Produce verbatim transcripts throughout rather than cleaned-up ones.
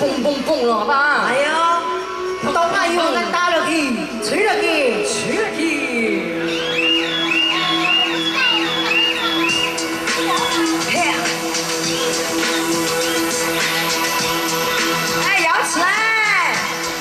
蹦蹦蹦了，好吧？ 哎呀，当阿姨我打落去，吹落去，吹落去。哎，摇起来！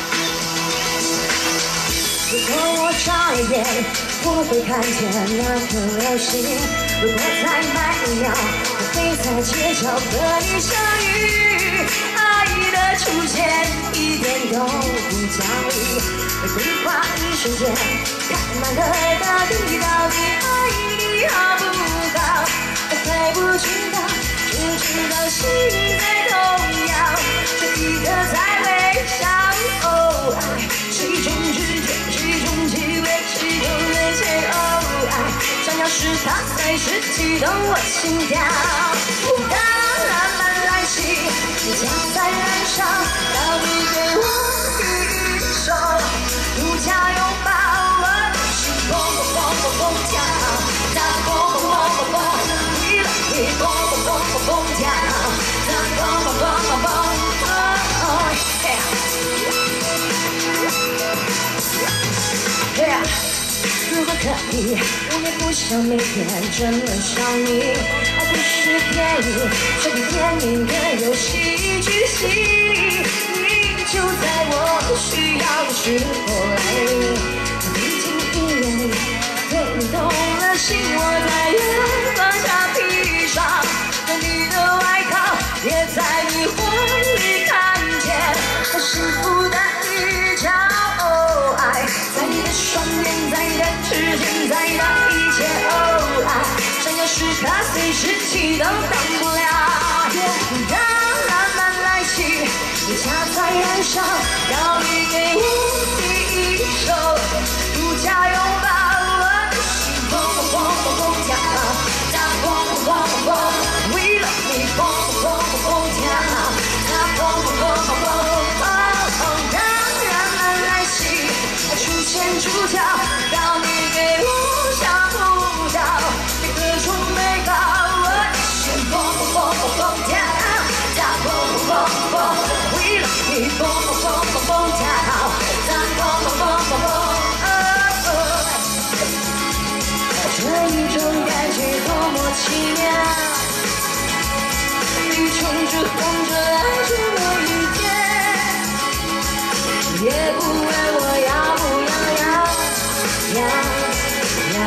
如果我眨眼，我会看见那颗流星。如果再慢一秒，我会在街角和你相遇。爱的出现一点都不讲理，规划一瞬间，看满了大地，到底爱你好不好？我还不知道，只知道心在动摇，这一刻在微笑。哦，爱是一种直觉，是一种气味，是一种媒介。哦，爱想要是它才是启动我心跳。当浪漫来袭，你家在燃烧，要你给我第一首独家拥抱，我的心砰砰砰砰砰跳，它砰砰砰砰砰，为了你砰砰砰砰砰跳，它砰砰砰砰砰，哦嘿。如果可以，我也不想每天这么想你。爱不是电影，这比电影更有戏剧性。你就在我需要的时候来临，毕竟一眼对你动了心，我在月光下披上了你的外套，也在你婚礼看见我幸福的预兆。哦，爱在你的双眼，在你的指尖，在你的一切。哦，爱闪耀时刻随时启动，挡不了。当浪漫来袭，你家在燃烧，要你给我第一首独家拥抱，我的心砰砰砰砰砰跳，它砰砰砰砰砰，为了你砰砰砰砰砰跳，它砰砰砰砰砰。当浪漫来袭，出现主角，要你给我想不到的各种美好，我的心砰砰砰砰砰跳，它砰砰砰砰砰，为了你砰砰砰砰砰跳，它砰砰砰砰砰。这一种感觉多么奇妙，你冲着红着爱着我一天，也不问我要不要要要要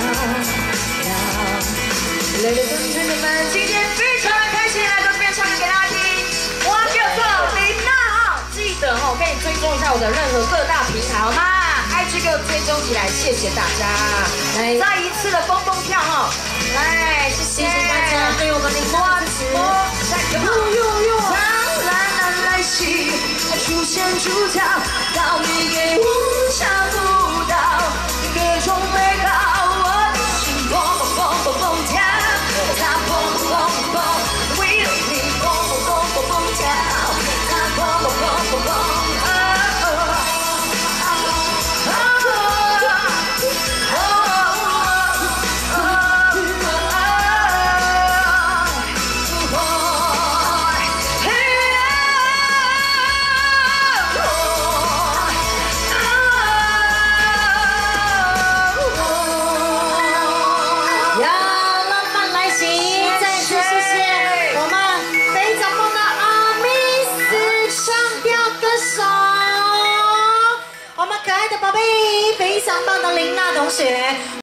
要。Ladies and gentlemen， 今天非常开心来这边唱给大家听，我叫做林娜哈，记得哦，可以追踪一下我的任何各大平台好吗？I G 给我追踪起来，谢谢大家。来，再一次的蹦蹦跳哈，来，谢谢大家对我们的支持。哟哟哟！当浪漫来袭，出现主角，要你给我想不到各种美好，我的心砰砰砰砰砰跳，它砰砰砰砰砰，为了你砰砰砰砰砰跳，它砰砰砰砰砰。 可爱的宝贝，非常棒的琳娜同学。